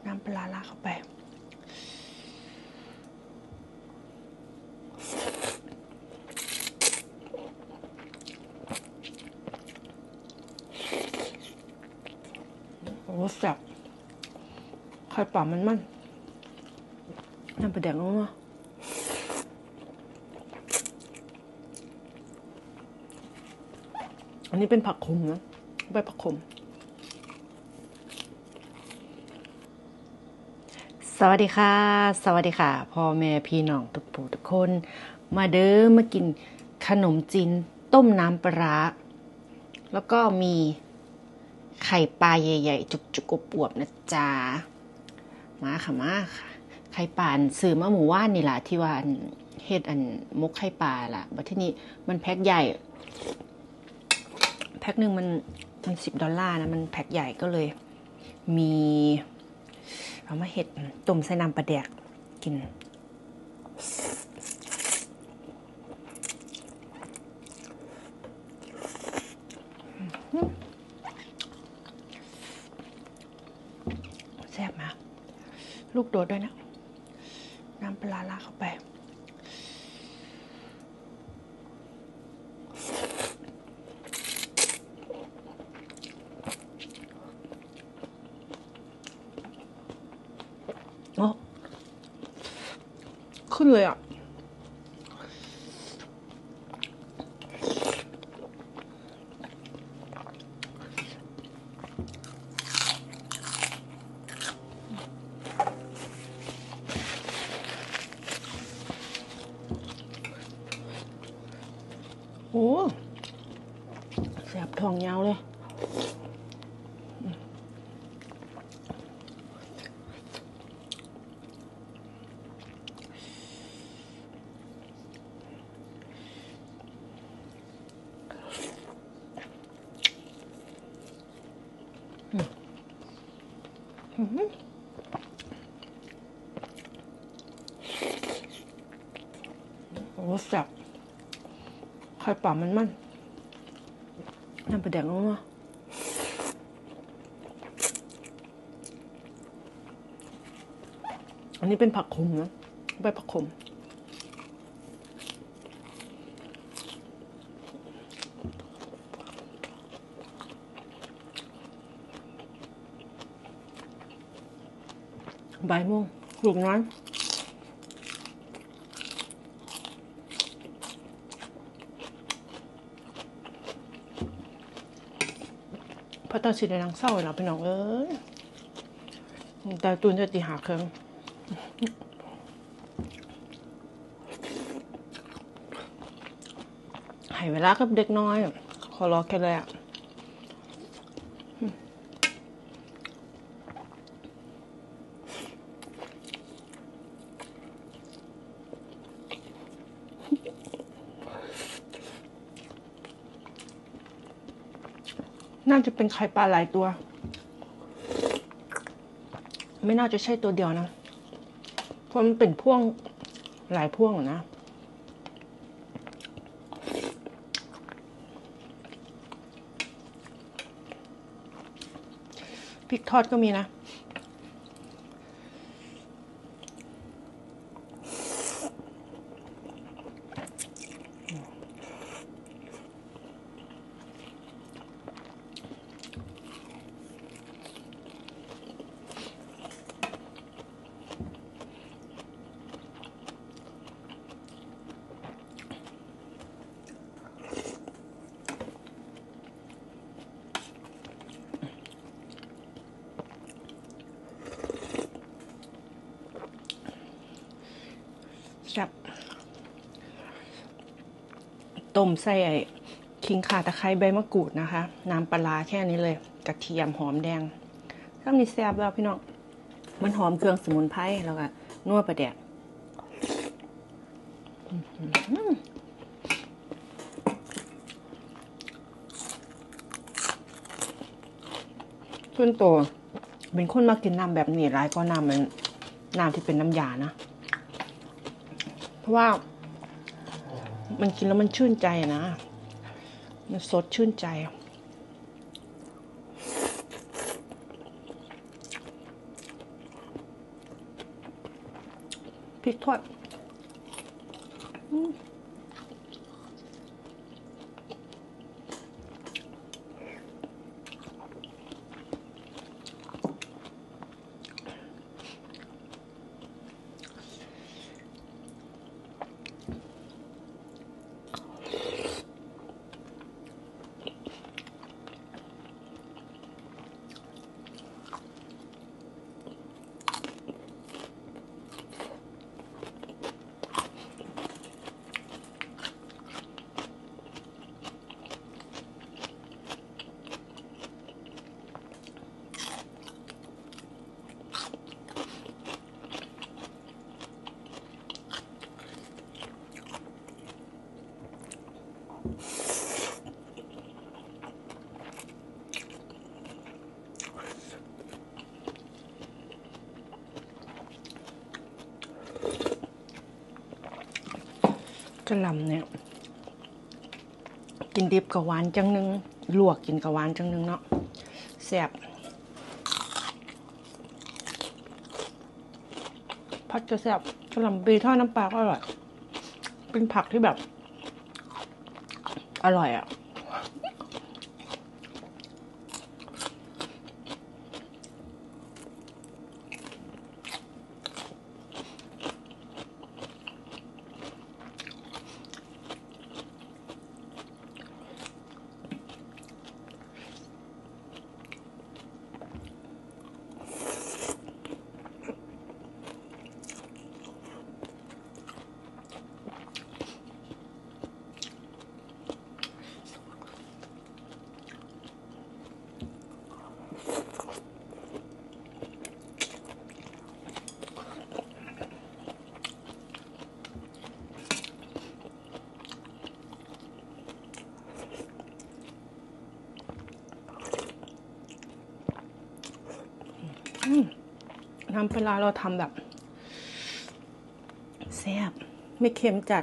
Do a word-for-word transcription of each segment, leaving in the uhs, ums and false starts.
น้ำปลาร้าเข้าไปโอ้แซ่บไข่ปลามันมันน้ำปลาแดกลงมาอันนี้เป็นผักขมนะใบผักขมสวัสดีค่ะสวัสดีค่ะพ่อแม่พี่น้องทุกผู้ทุกคนมาเด้อมากินขนมจีนต้มน้ำปลาแล้วก็มีไข่ปลาใหญ่ๆจุกๆอวบๆนะจ๊ะมาค่ะมาค่ะไข่ปลาซื้อมาหมู่ว่านนี่แหละที่ว่าเฮ็ดอันมกไข่ปลาล่ะบัดทีนี้มันแพ็คใหญ่แพ็คหนึ่งมันมันสิบดอลลาร์นะมันแพ็คใหญ่ก็เลยมีเอามาเห็ดต้มใส่น้ำปลาแดกกินแซ่บมากลูกโดดด้วยนะน้ำปลาร้าเข้าไปโอ้ขึ้นเลยอ่ะโอ้แซ่บท้องยาวเลยโอ้แซ่บไข่ปลามันมันน้ำปลาแดกลงมาอันนี้เป็นผักขมนะใบผักขมใบม่วงลูกน้อยพระตาสีแดงเศร้าเลยนะพี่น้องเอ้ยแต่ตุนจะตีหาเครื่องให้เวลากับเด็กน้อยขอรอแค่เลยอ่ะน่าจะเป็นไข่ปลาหลายตัวไม่น่าจะใช่ตัวเดียวนะเพราะมันเป็นพ่วงหลายพ่วงนะพริกทอดก็มีนะแซ่บต้มใส่ไอ้ขิงข่าตะไคร้ใบมะกรูดนะคะน้ำปลาแค่นี้เลยกระเทียมหอมแดงถ้ามีแซ่บแล้วพี่น้องมันหอมเครื่องสมุนไพรแล้วก็นัวปลาแดกส่วนตัวเป็นคนมากินน้ำแบบนี้ร้ายก็น้ำมันน้ำที่เป็นน้ำยานะเพราะว่ามันกินแล้วมันชื่นใจนะมันสดชื่นใจ อพริกทอดกระหล่ำเนี่ยกินดิบกับหวานจังนึงลวกกินกับหวานจังนึงเนาะแซ่บผัดจะแซ่บกระหล่ำปีทอดน้ำปลาก็อร่อยเป็นผักที่แบบอร่อยอ่ะน้ำปลาเราทำแบบแซ่บไม่เค็มจัด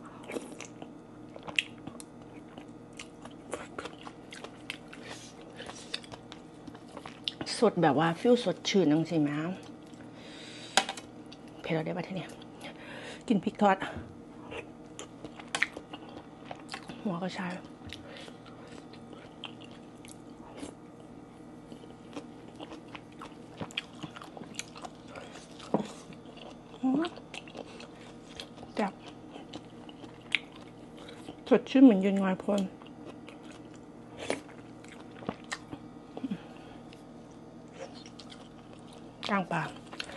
สดแบบว่าฟิลสดชื่นจังสิแม่เผ็ดเราได้ปะทีเนี้ยกินพริกทอดหัวกระชายจับสดชื่นเหมือนยืนงอยพลกลางปาก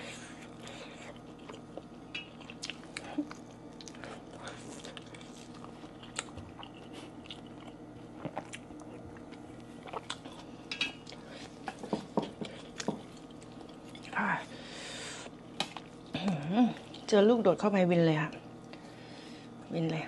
เจอลูกโดดเข้าไปวินเลยค่ะวินเลย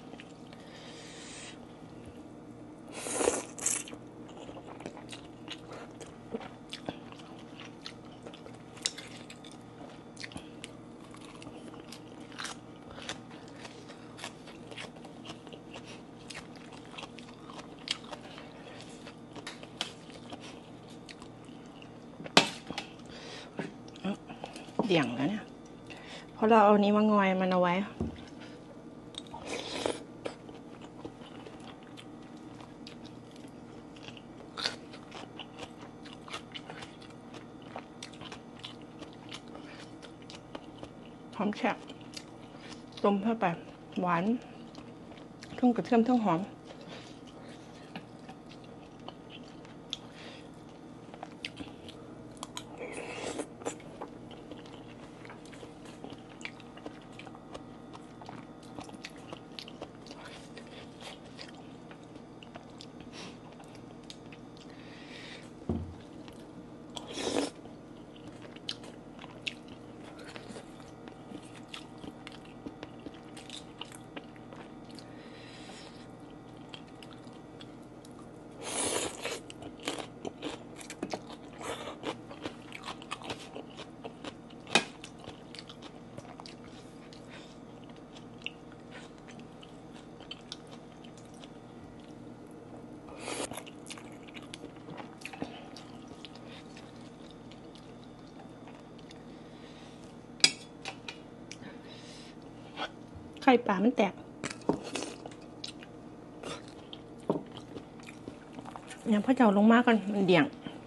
เดี่ยงแล้วเนี่ยเพราะเราเอานี้มางอยมันเอาไว้หอมแฉะต้มเข้าไปหวานทั้งกระเทียมทั้งหอมข่ปลามันแตกเนี่ยพ่อเจ้าลงมากันมันเดี่ยง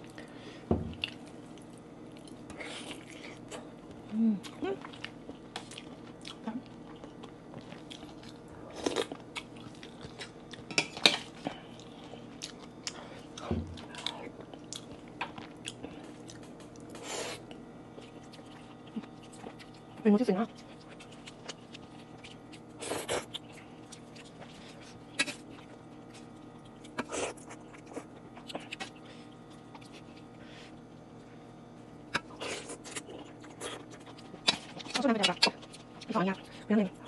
เป็นมุ้งที่สุดนะเอาส่วนนั้นไปจับละอีกสองอย่างเป็นอะไร